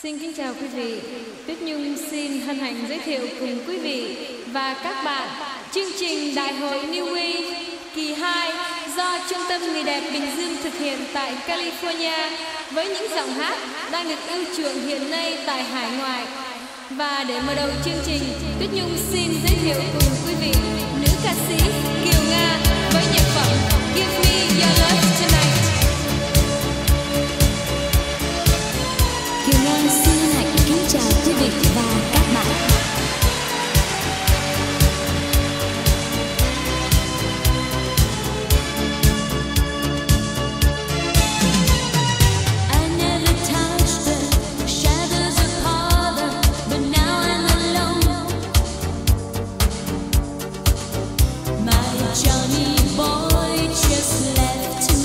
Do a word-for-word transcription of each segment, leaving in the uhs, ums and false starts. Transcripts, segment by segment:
Xin kính chào quý vị. Tuyết Nhung xin hân hạnh giới thiệu cùng quý vị và các bạn chương trình Đại hội New Wave kỳ hai do Trung tâm Người đẹp Bình Dương thực hiện tại California với những giọng hát đang được ưa chuộng hiện nay tại hải ngoại. Và để mở đầu chương trình, Tuyết Nhung xin giới thiệu cùng quý vị nữ ca sĩ Kiều Nga với nhạc phẩm Give Me Your Love Tonight. Kiều Nga xin hân hạnh kính chào quý vị và các bạn. Johnny boy just left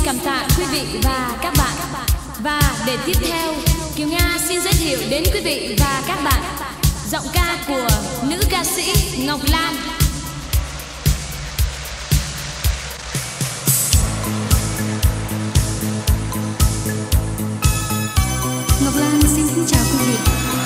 cảm tạ quý vị và các bạn. Và để tiếp theo, Kiều Nga xin giới thiệu đến quý vị và các bạn giọng ca của nữ ca sĩ Ngọc Lan. Ngọc Lan xin kính chào quý vị.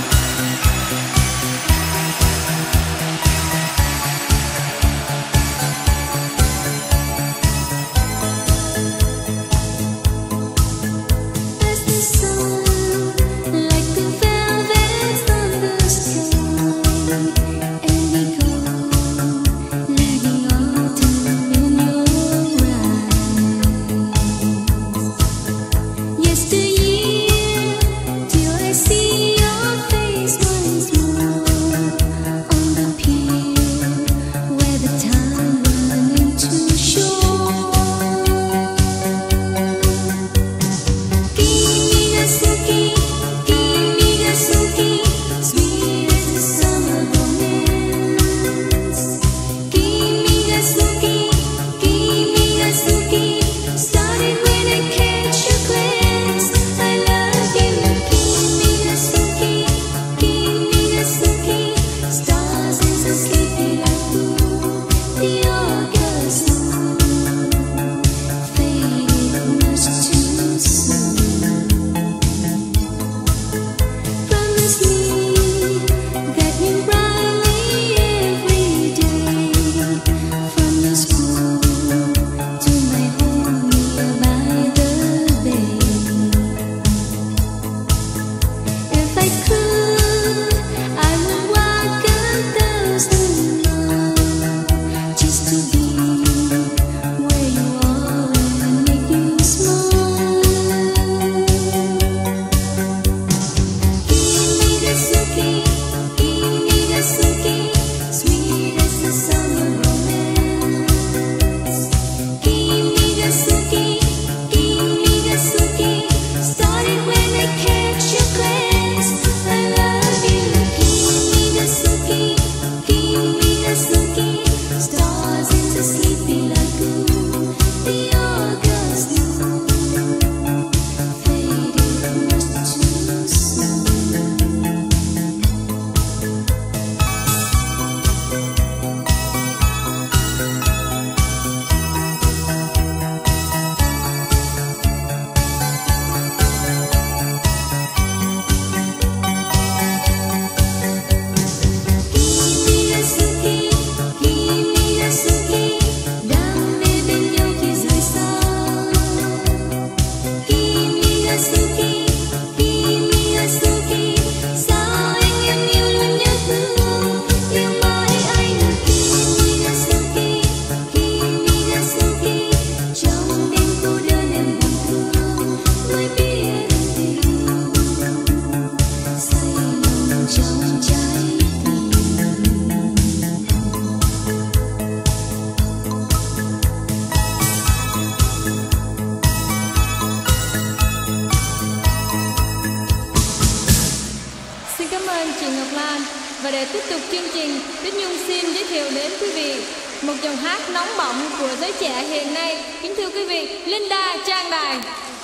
Và để tiếp tục chương trình, Tuyết Nhung xin giới thiệu đến quý vị một dòng hát nóng bỏng của giới trẻ hiện nay. Kính thưa quý vị, Linda Trang Đài.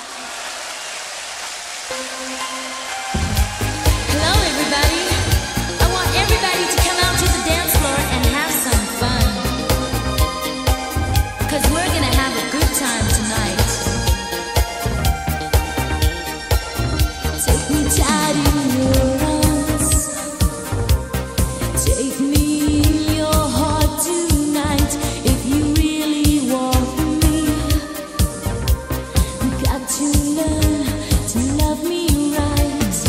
Hello everybody. I want everybody to come out to the dance floor and have some fun. Cause we're gonna have a good time tonight. Take me tight in your arms. Take me in your heart tonight. If you really want me, you got to learn to love me right.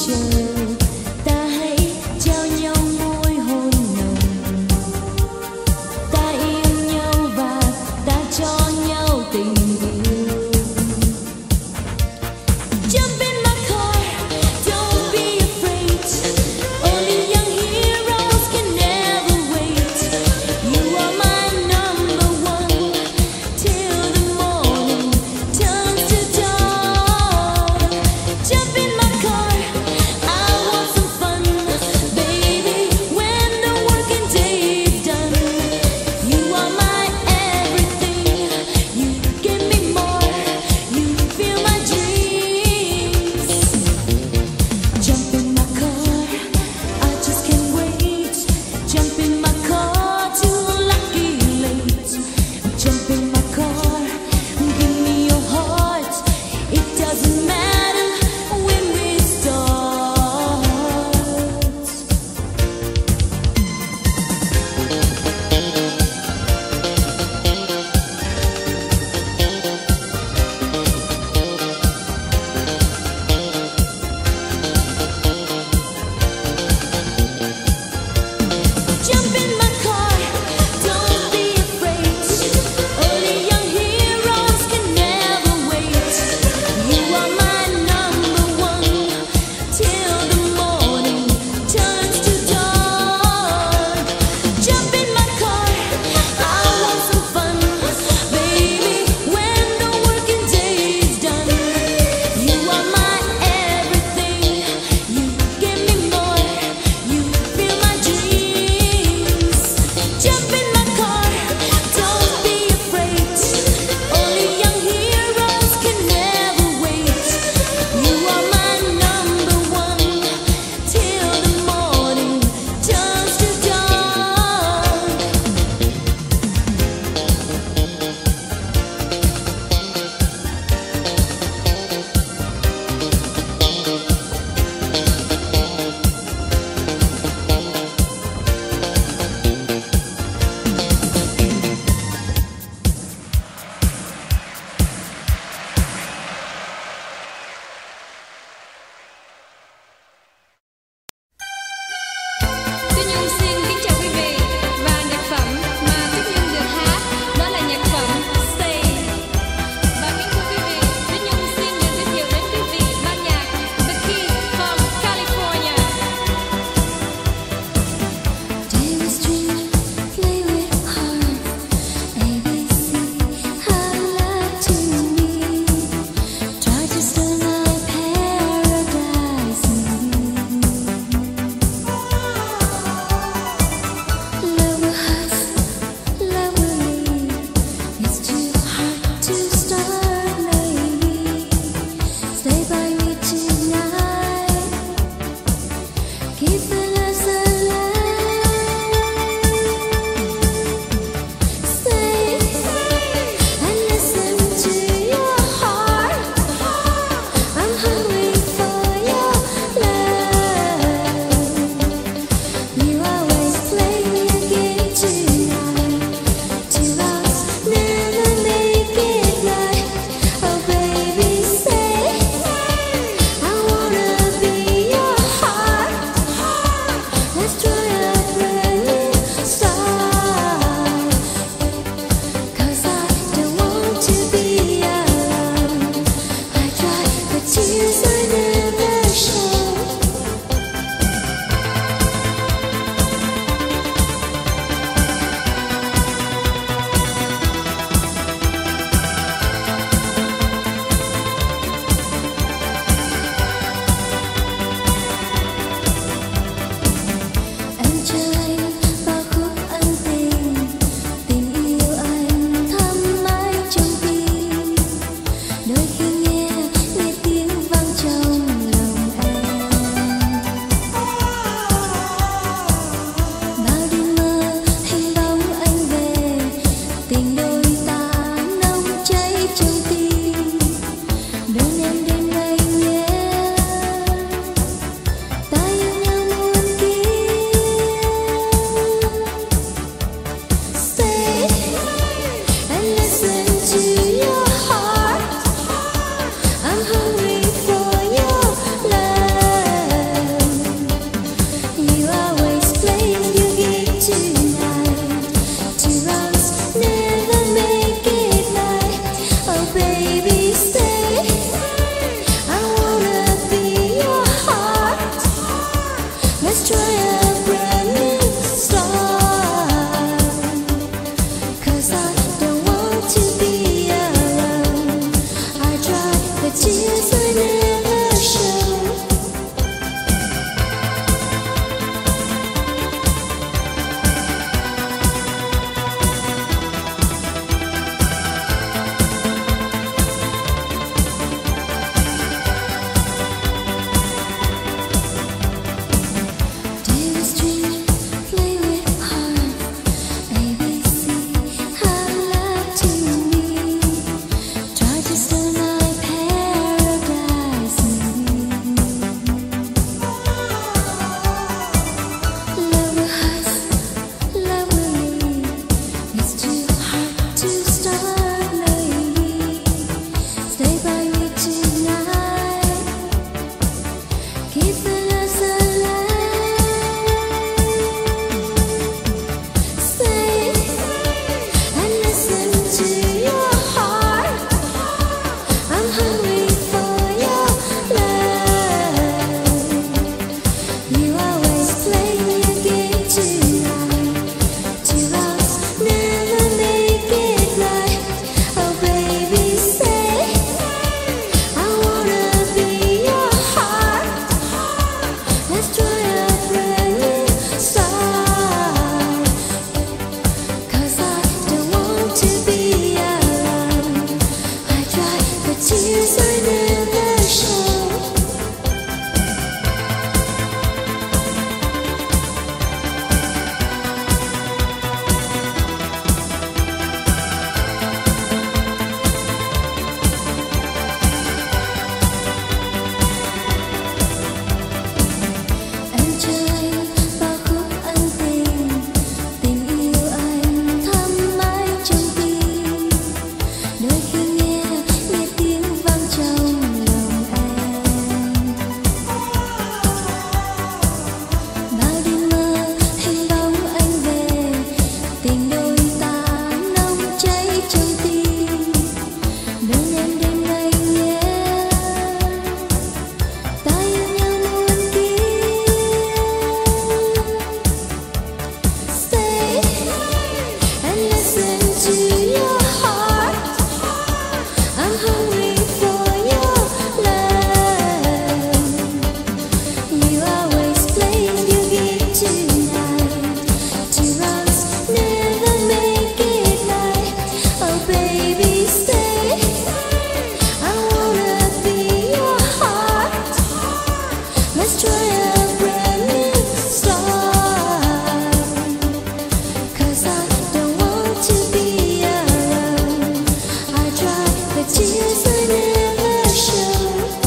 chờ. Ta hãy trao nhau môi hôn nồng, ta yêu nhau và ta cho nhau tình yêu. Jump in my car, don't be afraid. Only young heroes can never wait. You are my number one till the morning turns to dawn. Jump in my car, Let's try a brand new start. 'Cause I don't want to be alone. I try, but tears I never show. Anh chơi bao khúc ân tình, tình yêu anh thắm mãi trong tim. Đôi khi nghe nghe tiếng vang trong lòng em. Bao đêm mơ hình bóng anh về, tình đôi ta nóng cháy trong tim. Bên em đêm nay nhé, ta yêu nhau muôn kiếp. Stay and listen to your heart. I'm hungry for your love. You always playing your game tonight. Two wrongs never make it right. Oh baby, stay. I wanna be your heart. Let's try a brand new start. 'Cause I don't want to be alone. I try, but tears I never show.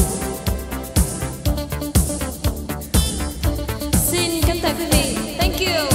Xin kính chào quý vị. Thank you.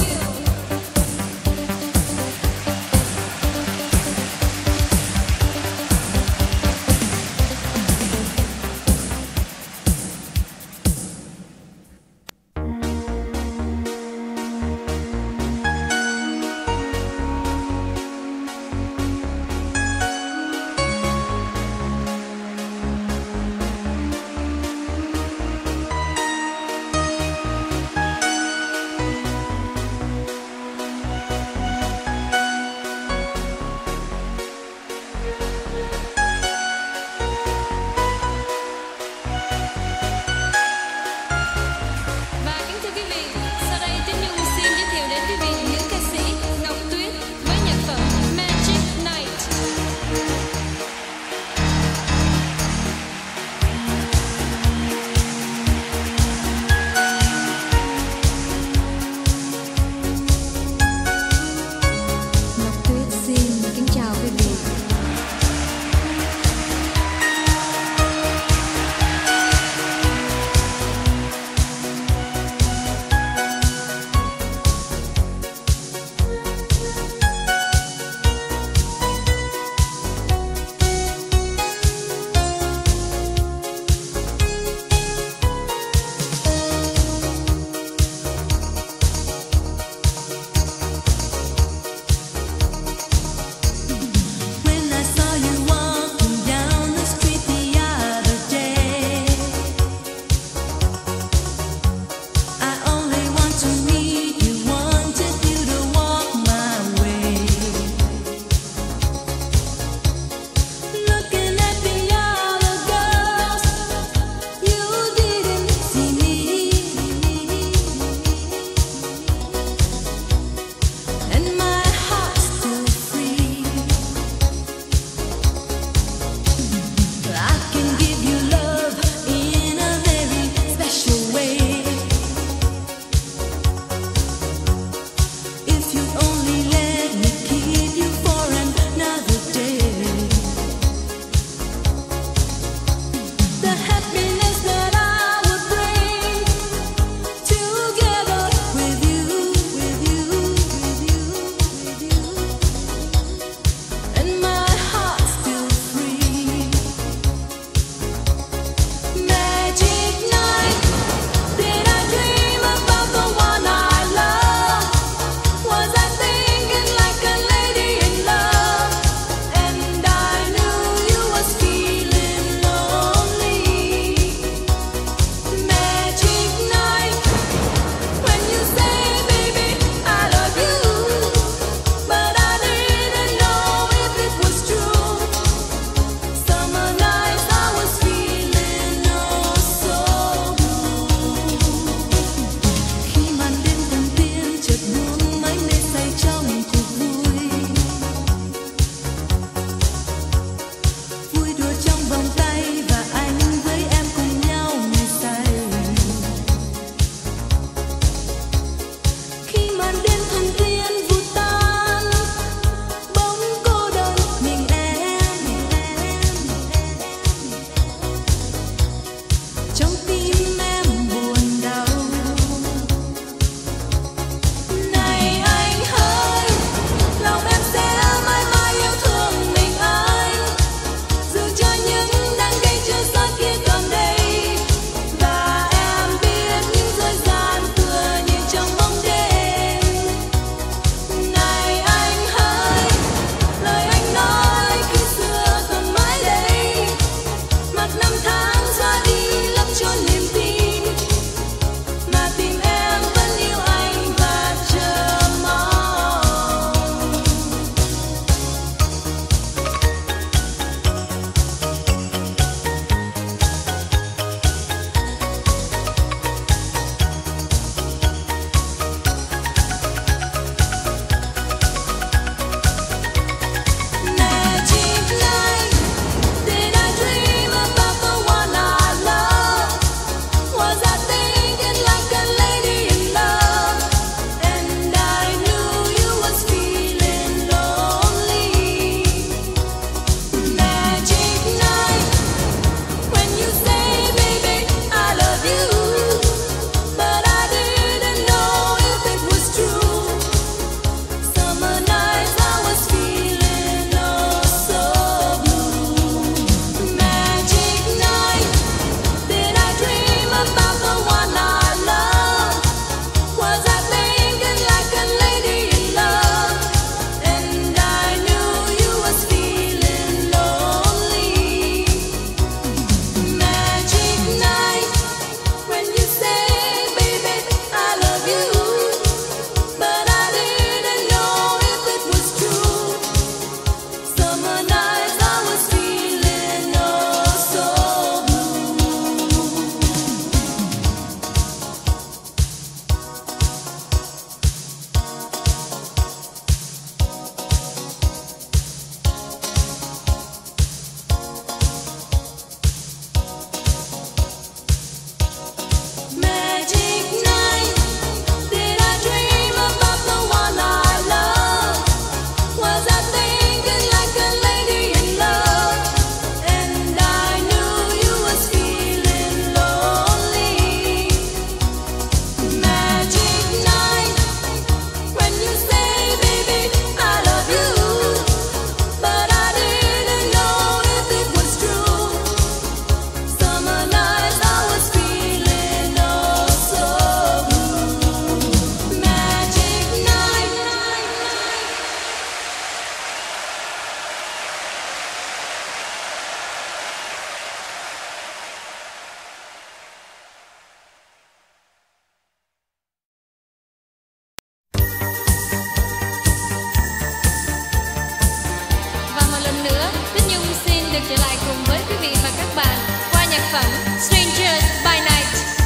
phẩm Strangers by Night.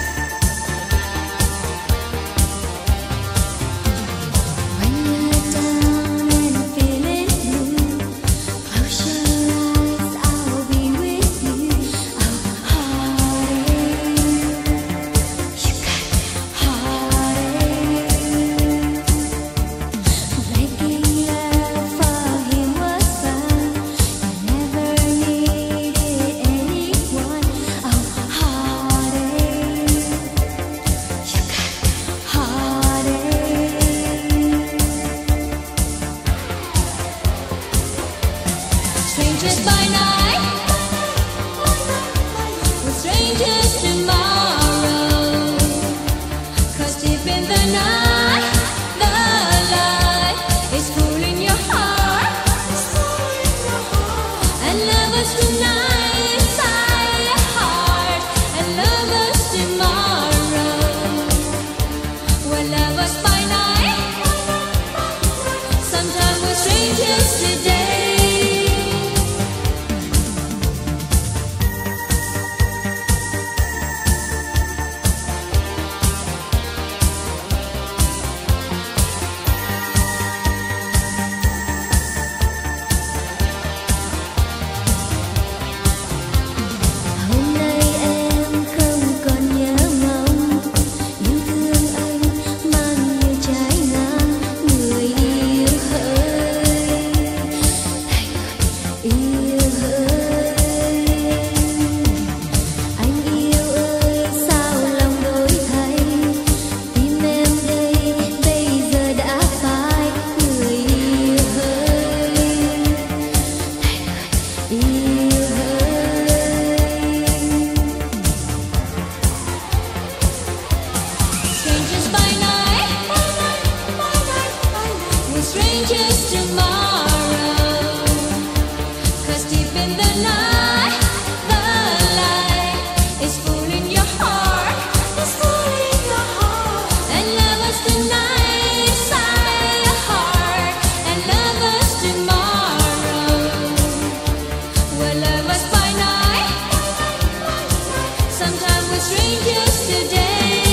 Strangers by night, we're strangers tomorrow. 'Cause deep in the night, the light is fooling your heart. And love us tonight inside your heart. And love us tomorrow. Well, love us by night. Sometimes we're strangers today. Strangers tomorrow. 'Cause deep in the night, the light is fooling your heart. It's fooling your heart. And love us tonight inside your heart. And love us tomorrow. Well, love us by night. Sometimes we're strangers today.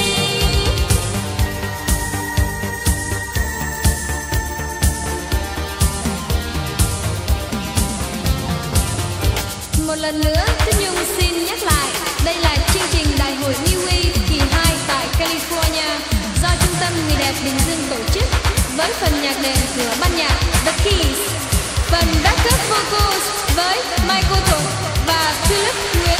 Một lần nữa, Tuyết Nhung xin nhắc lại, đây là chương trình Đại hội Neway kỳ hai tại California do Trung tâm Người đẹp Bình Dương tổ chức với phần nhạc đệm của ban nhạc The Keys, phần backup vocals với Michael Thuận và Philip Nguyễn.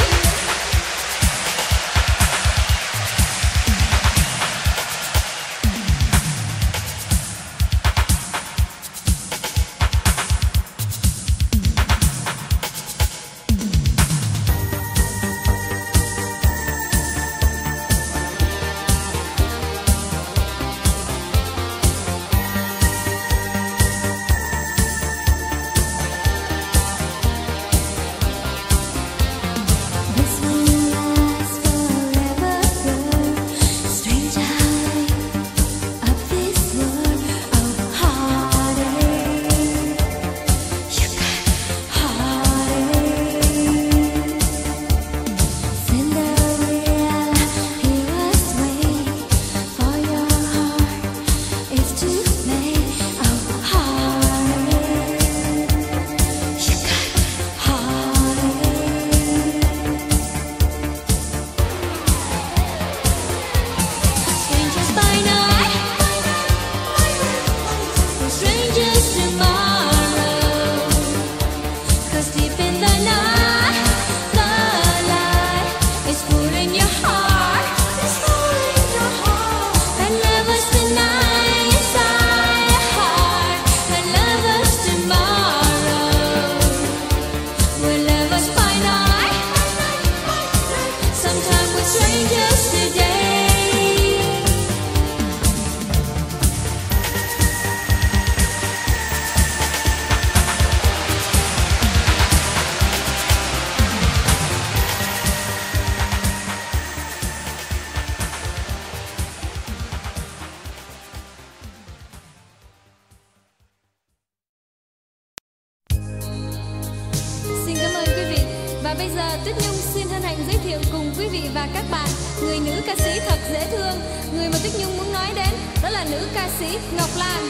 Và bây giờ Tuyết Nhung xin hân hạnh hạnh giới thiệu cùng quý vị và các bạn người nữ ca sĩ thật dễ thương, người mà Tuyết Nhung muốn nói đến đó là nữ ca sĩ Ngọc Lan.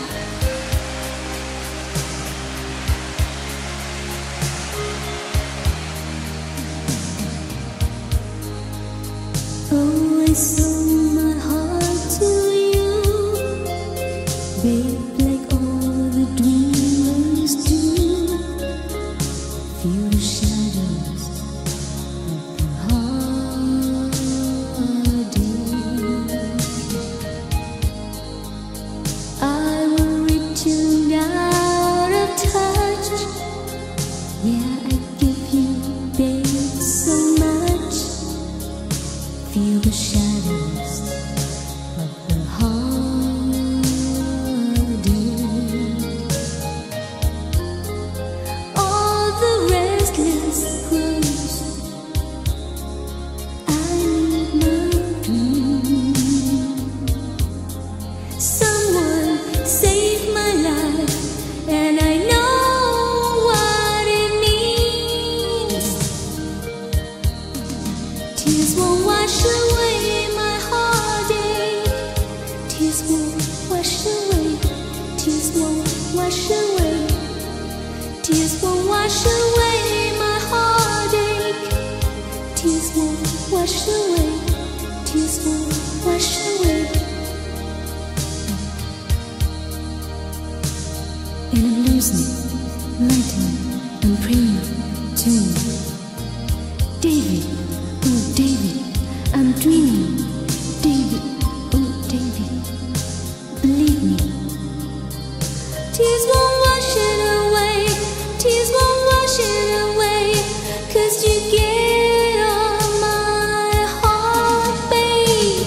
Oh, I sold my heart to you, babe, like all the dreamers do. Feel the shadows of the heartache. I will reach out of touch. Yeah, I give you, babe, so much. Feel the shadows of the heartache. All the restless crows, I need my dream. Someone saved my life, and I know what it means. Tears won't wash away my heartache. Tears won't wash away. Tears won't wash away. Tears won't wash away my heartache. Tears won't wash away. Tears won't wash away. And I'm losing lightning. I'm praying to you, David. Oh, David, I'm dreaming. David, oh, David, believe me. Tears won't wash it away. Tears won't wash it away. 'Cause you get on my heart, babe.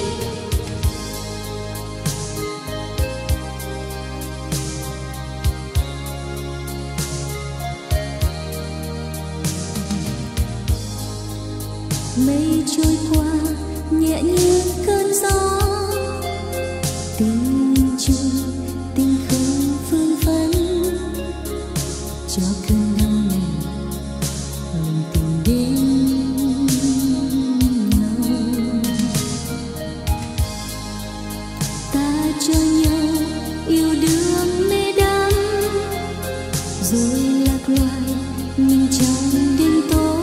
Mây trôi qua nhẹ như cơn gió, tình trôi tình không phương phấn, cho cơn đau này mình tìm đến nhau. Ta cho nhau yêu đương mê đắm, rồi lạc loài mình trong đêm tối.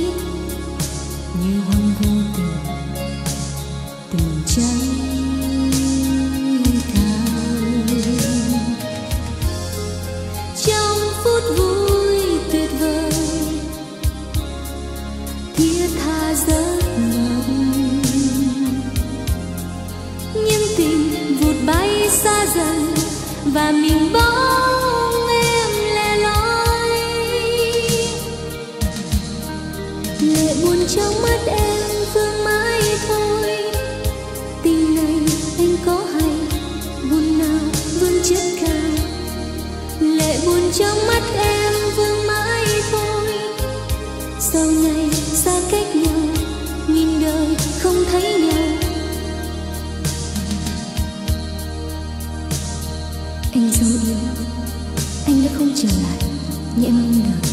Như hoang vô tình, tình cháy cao. Trong phút vui tuyệt vời, thiết tha giấc mộng. Nhưng tình vụt bay xa dần, và mình bóng em lẻ loi. Lệ buồn trong mắt em vương mãi thôi. Tình này anh có hay, buồn nào vương chất cao. Lệ buồn trong mắt em vương mãi thôi. Sau này xa cách nhau, nhìn đời không thấy nhau. Anh dấu yêu, anh đã không trở lại như em mong đợi.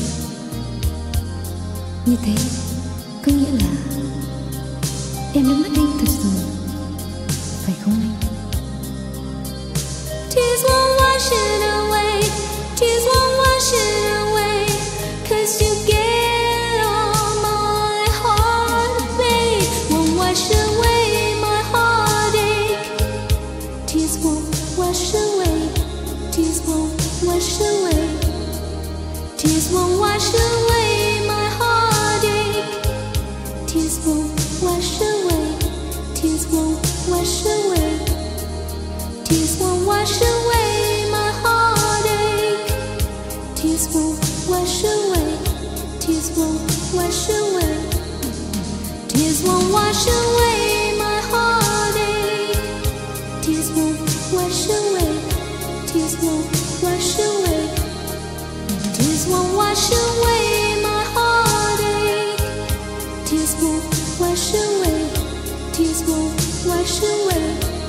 Như thế có nghĩa là em đã mất anh thật rồi, phải không anh? Tears won't wash it away. Tears won't wash it away. 'Cause you get on my heart, babe. Won't wash away my heartache. Tears won't wash away. Tears won't wash away. Tears won't wash away my heartache. Tears won't wash away. Tears won't wash away. Tears won't wash away my heartache. Tears won't wash away. Tears won't wash away. Tears won't wash away my heartache. Tears won't wash away. Tears won't wash away. Tears won't wash away my heartache. Tears won't wash away. Tears won't wash away.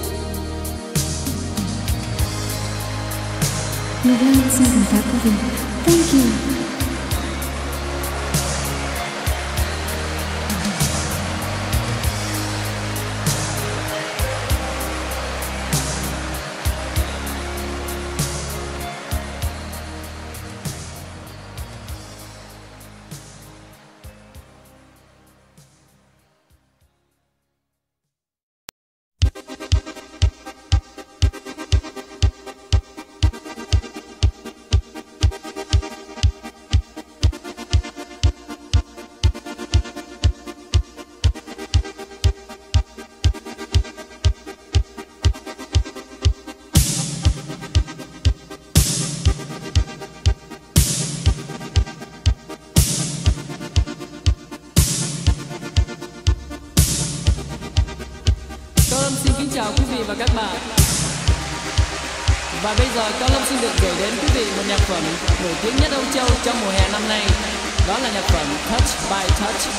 Ngọc Lan xin cảm tạ quý vị. Thank you. và các bạn. Và bây giờ Cao Lâm xin được gửi đến quý vị một nhạc phẩm nổi tiếng nhất Âu Châu trong mùa hè năm nay. Đó là nhạc phẩm Touch by Touch.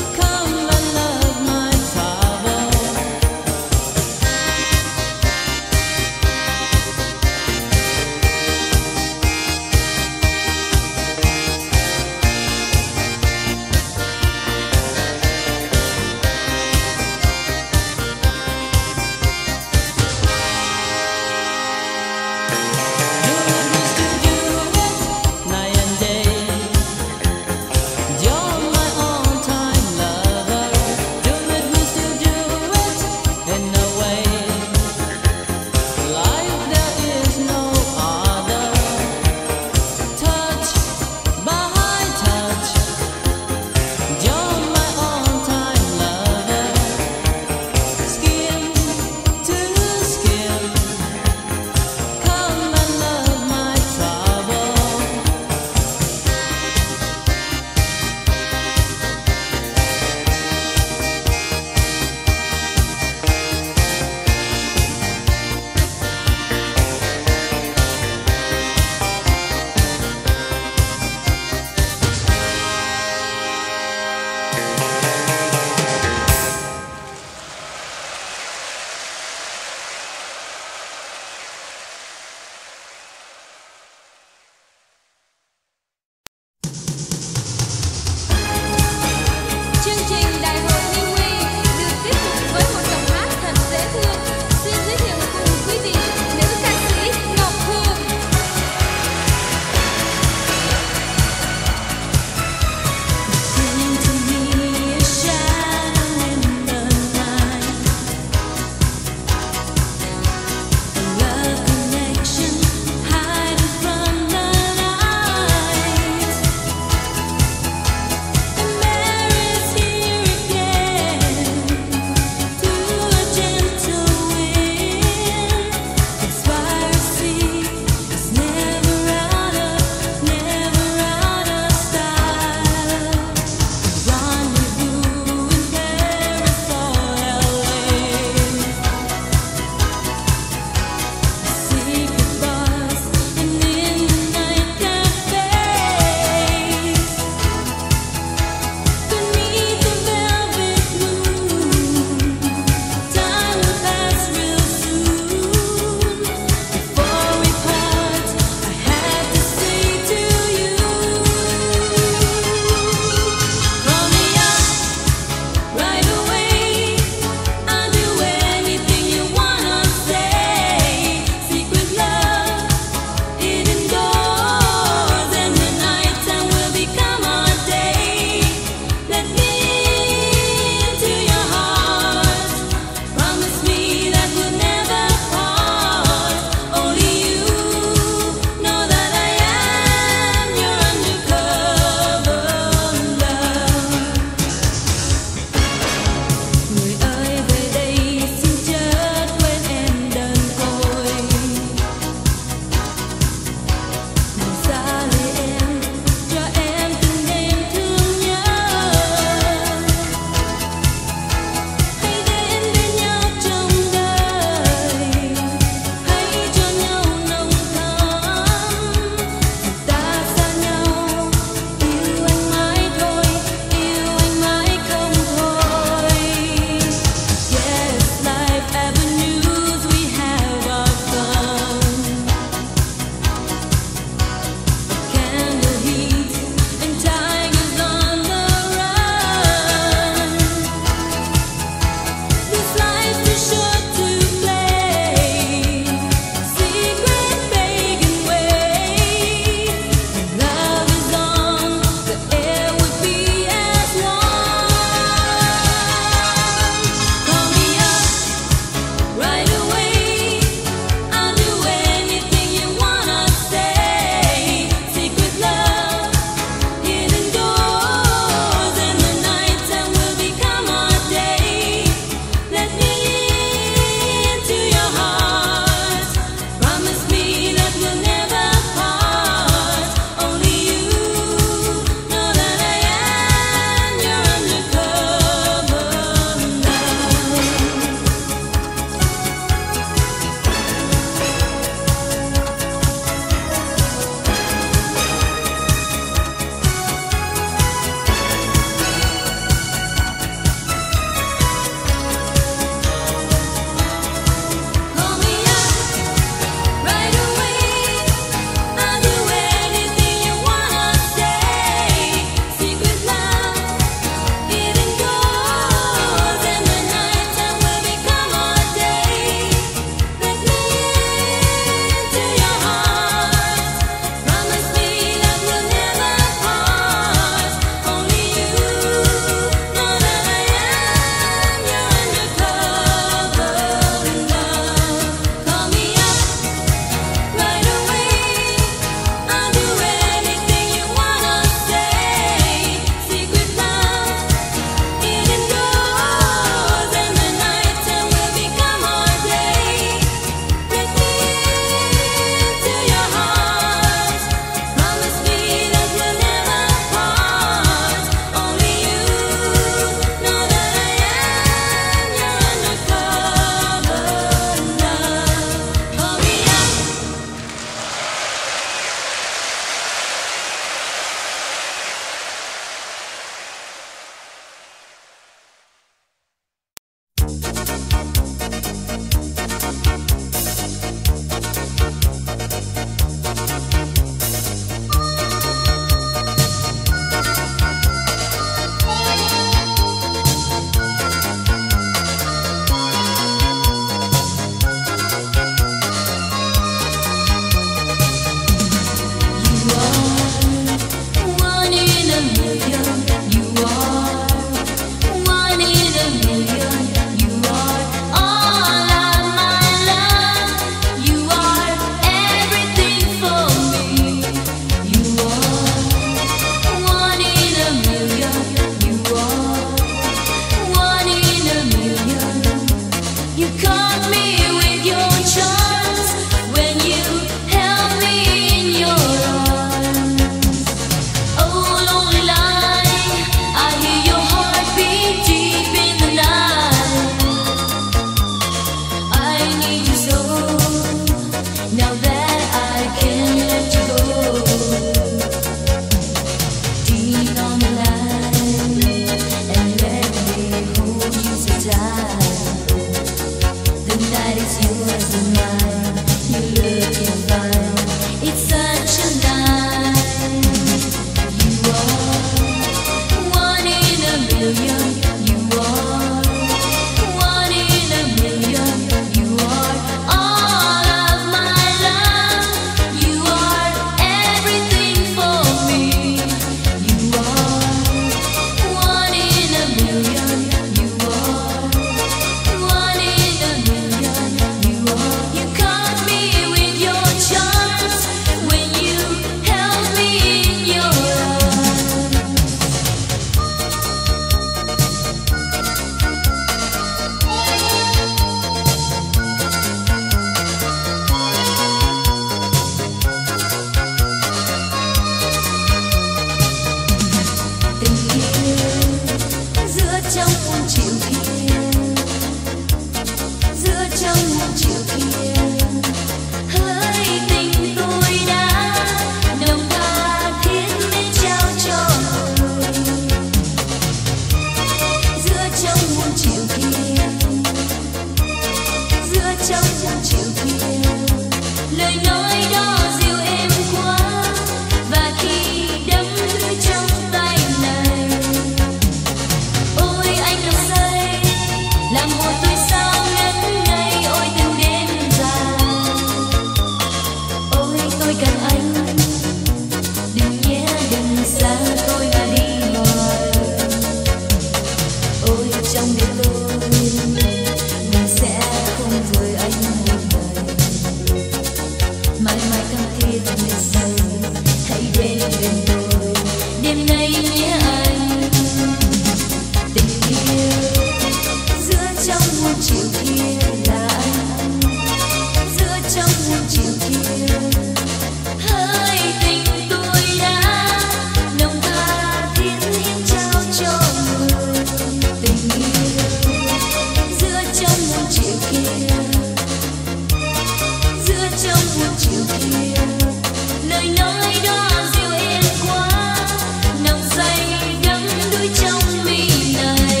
trong buổi chiều kia, lời nói đó dịu êm quá, nồng say đắm đuối trong mi này.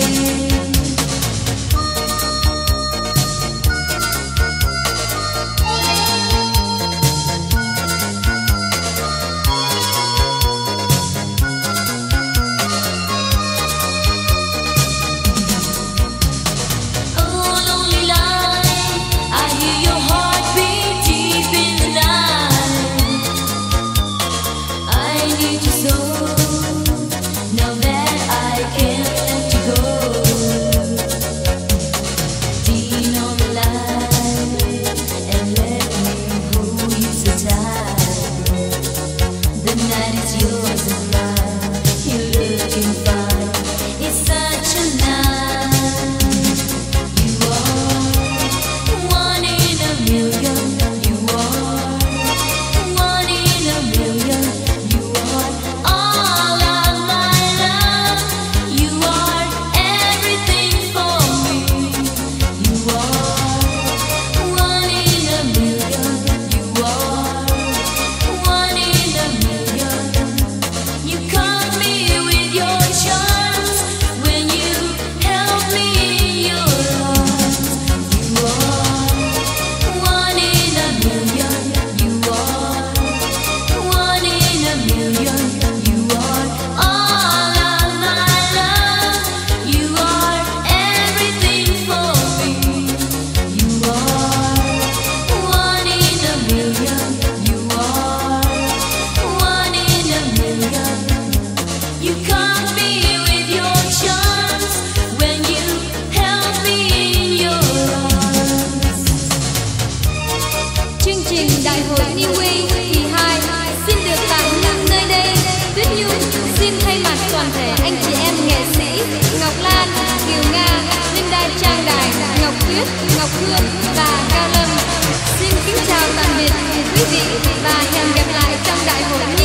Oh, lonely light, I hear your heartbeat deep in the night. I need you so, now that I can't let you go. Lean on the line and let me hold you so tight. The night is yours and mine. You're looking fine. It's such a night. You are one in a million. You are one in a million. You are all of my love. You are everything for me. You are one in a million. You are one in a million. You caught me with your charms when you held me in your arms. You are one in a million. You are one in a million. You are all of my love. You are everything for me. You are one in a million. You are one in a million. You caught me with your charms when you held me in your arms. Chương trình Đại hội New Way kỳ hai xin được tạm ngưng nơi đây. Tuyết Nhung xin thay mặt toàn thể anh chị em nghệ sĩ Ngọc Lan, Kiều Nga, Linh Đài Trang Đài, Ngọc Tuyết, Ngọc Hương và Cao Lâm xin kính chào tạm biệt quý vị và hẹn gặp lại trong Đại hội